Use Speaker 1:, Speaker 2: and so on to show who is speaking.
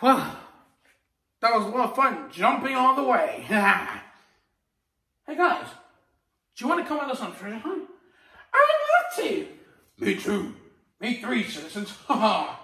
Speaker 1: Well, that was a lot of fun jumping all the way. Hey guys, do you want to come with us on treasure hunt? I'd love to. Me too. Me three, citizens. Ha ha.